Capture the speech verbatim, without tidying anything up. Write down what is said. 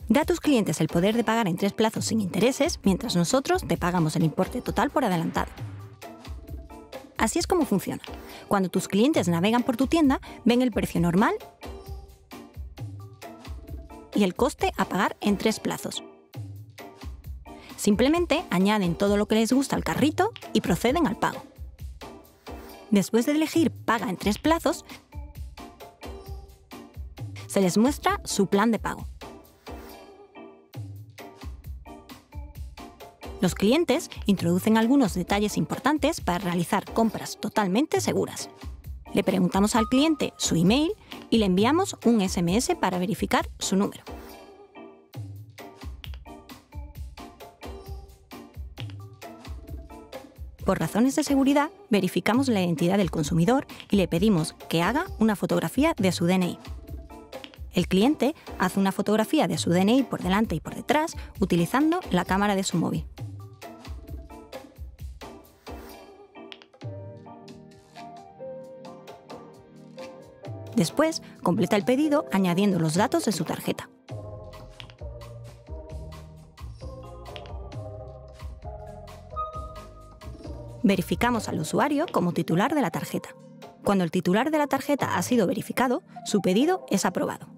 Da a tus clientes el poder de pagar en tres plazos sin intereses, mientras nosotros te pagamos el importe total por adelantado. Así es como funciona. Cuando tus clientes navegan por tu tienda, ven el precio normal y el coste a pagar en tres plazos. Simplemente añaden todo lo que les gusta al carrito y proceden al pago. Después de elegir Paga en tres plazos, se les muestra su plan de pago. Los clientes introducen algunos detalles importantes para realizar compras totalmente seguras. Le preguntamos al cliente su email y le enviamos un ese eme ese para verificar su número. Por razones de seguridad, verificamos la identidad del consumidor y le pedimos que haga una fotografía de su de ene i. El cliente hace una fotografía de su de ene i por delante y por detrás utilizando la cámara de su móvil. Después, completa el pedido añadiendo los datos de su tarjeta. Verificamos al usuario como titular de la tarjeta. Cuando el titular de la tarjeta ha sido verificado, su pedido es aprobado.